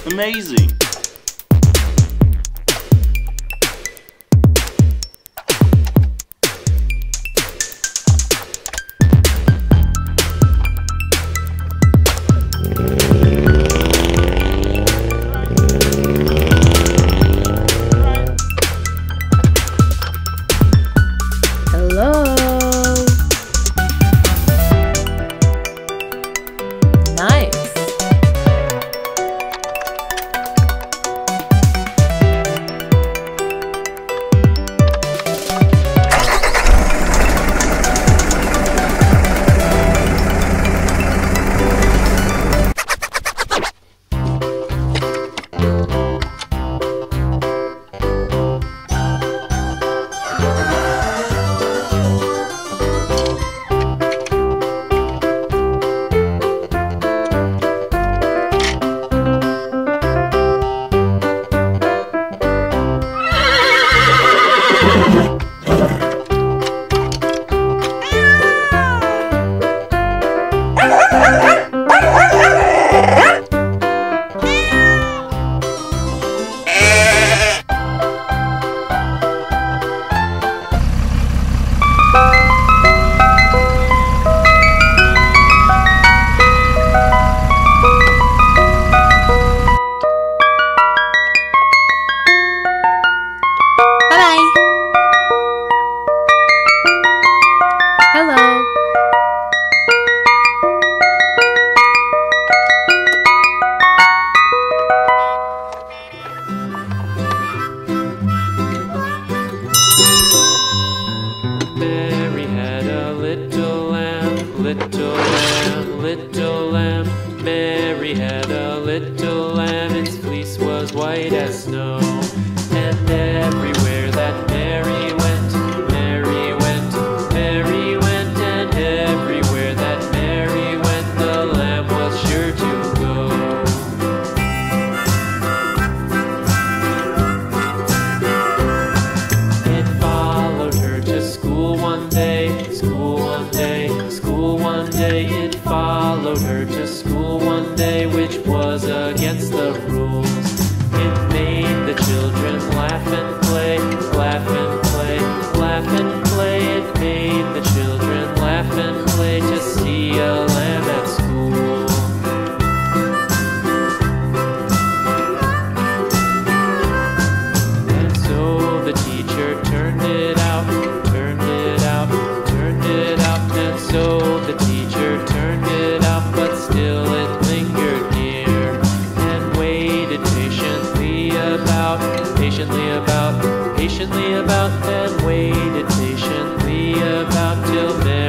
Amazing! Hello. Nice. Bye-bye. Hello. Mary had a little lamb, little lamb, little lamb. Mary had a little lamb, its fleece was white as snow. And everywhere that Mary went, Mary went, Mary went. And everywhere that Mary went, the lamb was sure to go. It followed her to school one day, school one day, school one day. It followed her to school one day, which was against the rules. It made the children laugh and play, laugh and play, laugh and play. It made the children laugh and play to see a lamb at school. And so the teacher turned it out, turned it out, turned it out. And so the teacher turned it out, but still it lingered near and waited patiently about, patiently about, patiently about, and waited patiently about till then.